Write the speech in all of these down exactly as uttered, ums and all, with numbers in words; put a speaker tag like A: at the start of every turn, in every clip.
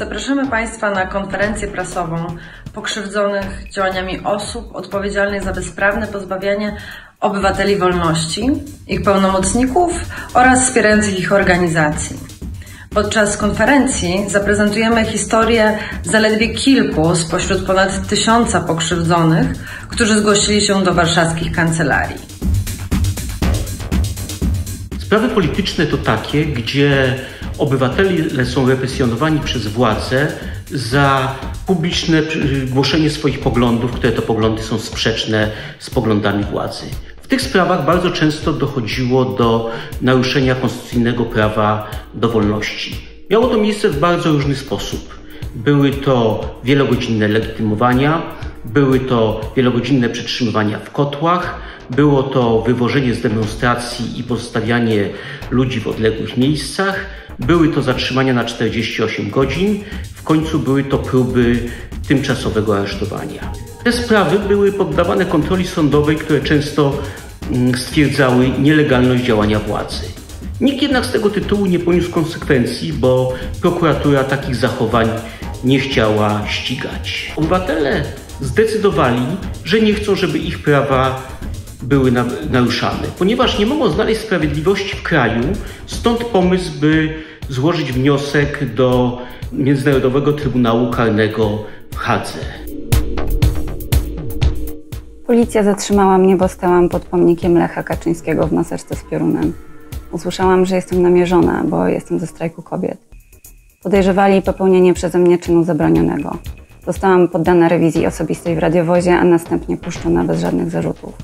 A: Zapraszamy Państwa na konferencję prasową pokrzywdzonych działaniami osób odpowiedzialnych za bezprawne pozbawianie obywateli wolności, ich pełnomocników oraz wspierających ich organizacji. Podczas konferencji zaprezentujemy historię zaledwie kilku spośród ponad tysiąca pokrzywdzonych, którzy zgłosili się do warszawskich kancelarii.
B: Sprawy polityczne to takie, gdzie obywatele są represjonowani przez władze za publiczne głoszenie swoich poglądów, które to poglądy są sprzeczne z poglądami władzy. W tych sprawach bardzo często dochodziło do naruszenia konstytucyjnego prawa do wolności. Miało to miejsce w bardzo różny sposób. Były to wielogodzinne legitymowania, były to wielogodzinne przetrzymywania w kotłach, było to wywożenie z demonstracji i pozostawianie ludzi w odległych miejscach, były to zatrzymania na czterdzieści osiem godzin, w końcu były to próby tymczasowego aresztowania. Te sprawy były poddawane kontroli sądowej, które często stwierdzały nielegalność działania władzy. Nikt jednak z tego tytułu nie poniósł konsekwencji, bo prokuratura takich zachowań nie chciała ścigać. Obywatele zdecydowali, że nie chcą, żeby ich prawa były naruszane, ponieważ nie mogą znaleźć sprawiedliwości w kraju, stąd pomysł, by złożyć wniosek do Międzynarodowego Trybunału Karnego w Hadze.
C: Policja zatrzymała mnie, bo stałam pod pomnikiem Lecha Kaczyńskiego w maseczce z piorunem. Usłyszałam, że jestem namierzona, bo jestem ze strajku kobiet. Podejrzewali popełnienie przeze mnie czynu zabronionego. Zostałam poddana rewizji osobistej w radiowozie, a następnie puszczona bez żadnych zarzutów.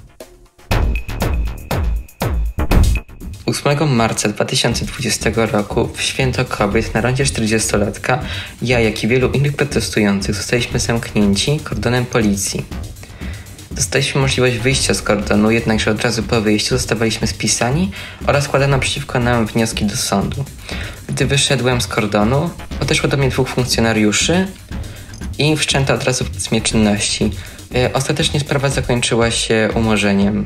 D: ósmego marca dwa tysiące dwudziestego roku w Święto Kobiet na rondzie czterdziestolatka ja, jak i wielu innych protestujących zostaliśmy zamknięci kordonem policji. Dostaliśmy możliwość wyjścia z kordonu, jednakże od razu po wyjściu zostawaliśmy spisani oraz składano przeciwko nam wnioski do sądu. Gdy wyszedłem z kordonu, podeszło do mnie dwóch funkcjonariuszy i wszczęto od razu wobec mnie czynności. Ostatecznie sprawa zakończyła się umorzeniem.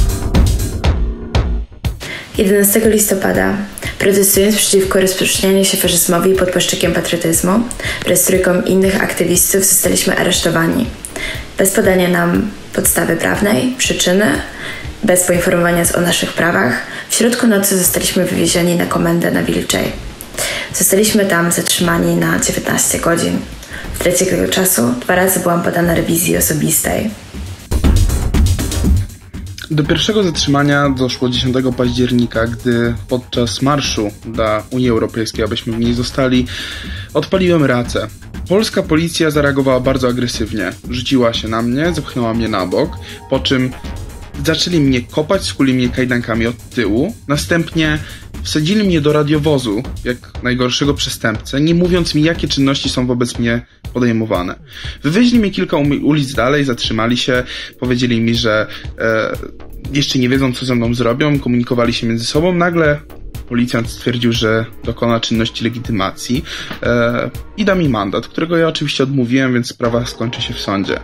E: jedenastego listopada, protestując przeciwko rozprzestrzenianiu się faszyzmowi pod płaszczykiem patriotyzmu, wraz z trójką innych aktywistów zostaliśmy aresztowani. Bez podania nam podstawy prawnej, przyczyny, bez poinformowania nas o naszych prawach, w środku nocy zostaliśmy wywiezieni na komendę na Wilczej. Zostaliśmy tam zatrzymani na dziewiętnaście godzin. W trakcie tego czasu dwa razy byłam poddana rewizji osobistej.
F: Do pierwszego zatrzymania doszło dziesiątego października, gdy podczas marszu dla Unii Europejskiej, abyśmy w niej zostali, odpaliłem racę. Polska policja zareagowała bardzo agresywnie. Rzuciła się na mnie, zepchnęła mnie na bok, po czym zaczęli mnie kopać, skuli mnie kajdankami od tyłu. Następnie wsadzili mnie do radiowozu, jak najgorszego przestępcę, nie mówiąc mi, jakie czynności są wobec mnie podejmowane. Wywieźli mnie kilka ulic dalej, zatrzymali się, powiedzieli mi, że e, jeszcze nie wiedzą, co ze mną zrobią, komunikowali się między sobą. Nagle policjant stwierdził, że dokona czynności legitymacji e, i da mi mandat, którego ja oczywiście odmówiłem, więc sprawa skończy się w sądzie.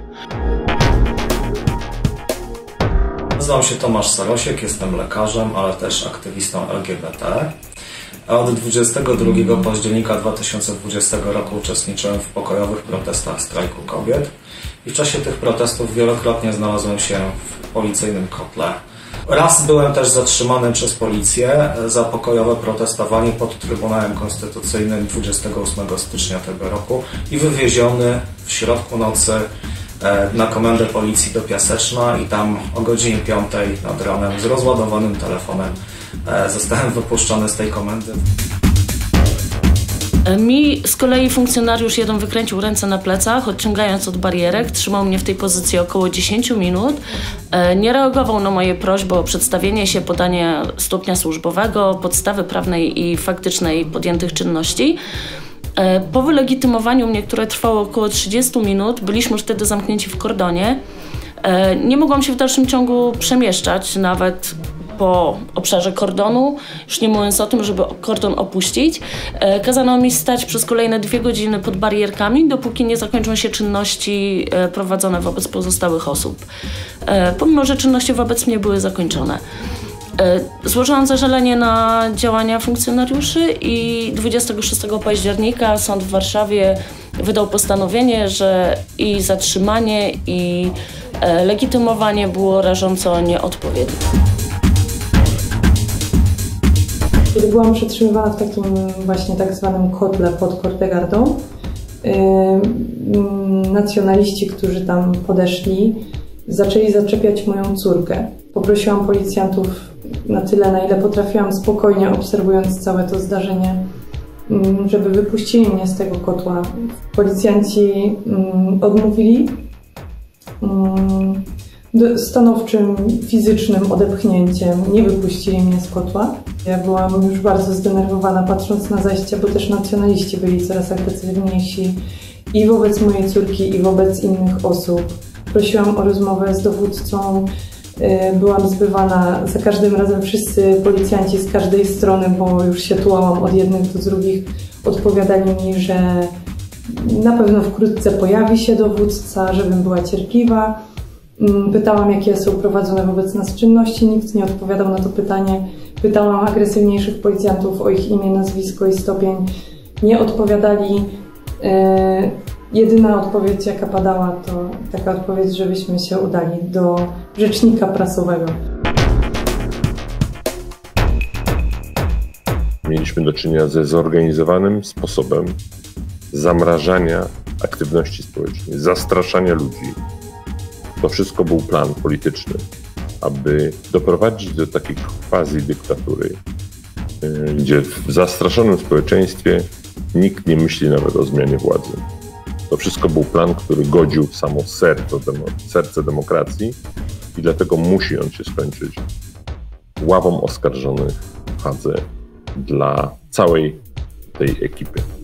G: Nazywam się Tomasz Sarosiek, jestem lekarzem, ale też aktywistą L G B T. A od dwudziestego drugiego października dwa tysiące dwudziestego roku uczestniczyłem w pokojowych protestach strajku kobiet i w czasie tych protestów wielokrotnie znalazłem się w policyjnym kotle. Raz byłem też zatrzymany przez policję za pokojowe protestowanie pod Trybunałem Konstytucyjnym dwudziestego ósmego stycznia tego roku i wywieziony w środku nocy na komendę policji do Piaseczna i tam o godzinie piątej nad ranem z rozładowanym telefonem zostałem wypuszczony z tej komendy.
H: Mi z kolei funkcjonariusz jeden wykręcił ręce na plecach, odciągając od barierek, trzymał mnie w tej pozycji około dziesięć minut. Nie reagował na moje prośby o przedstawienie się, podanie stopnia służbowego, podstawy prawnej i faktycznej podjętych czynności. Po wylegitymowaniu mnie, które trwało około trzydzieści minut, byliśmy już wtedy zamknięci w kordonie. Nie mogłam się w dalszym ciągu przemieszczać, nawet po obszarze kordonu, już nie mówiąc o tym, żeby kordon opuścić. Kazano mi stać przez kolejne dwie godziny pod barierkami, dopóki nie zakończą się czynności prowadzone wobec pozostałych osób. Pomimo że czynności wobec mnie były zakończone. Złożyłam zażalenie na działania funkcjonariuszy i dwudziestego szóstego października sąd w Warszawie wydał postanowienie, że i zatrzymanie, i legitymowanie było rażąco nieodpowiednie.
I: Kiedy byłam przetrzymywana w takim właśnie tak zwanym kotle pod Kortegardą, yy, nacjonaliści, którzy tam podeszli, zaczęli zaczepiać moją córkę. Poprosiłam policjantów na tyle, na ile potrafiłam, spokojnie obserwując całe to zdarzenie, żeby wypuścili mnie z tego kotła. Policjanci odmówili stanowczym, fizycznym odepchnięciem, nie wypuścili mnie z kotła. Ja byłam już bardzo zdenerwowana, patrząc na zajście, bo też nacjonaliści byli coraz agresywniejsi i wobec mojej córki, i wobec innych osób. Prosiłam o rozmowę z dowódcą, byłam zbywana za każdym razem, wszyscy policjanci z każdej strony, bo już się tułałam od jednych do drugich, odpowiadali mi, że na pewno wkrótce pojawi się dowódca, żebym była cierpliwa. Pytałam, jakie są prowadzone wobec nas czynności, nikt nie odpowiadał na to pytanie. Pytałam agresywniejszych policjantów o ich imię, nazwisko i stopień. Nie odpowiadali. Jedyna odpowiedź, jaka padała, to taka odpowiedź, żebyśmy się udali do rzecznika prasowego.
J: Mieliśmy do czynienia ze zorganizowanym sposobem zamrażania aktywności społecznej, zastraszania ludzi. To wszystko był plan polityczny, aby doprowadzić do takiej quasi-dyktatury, gdzie w zastraszonym społeczeństwie nikt nie myśli nawet o zmianie władzy. To wszystko był plan, który godził w samo serce, serce demokracji i dlatego musi on się skończyć ławą oskarżonych w Hadze dla całej tej ekipy.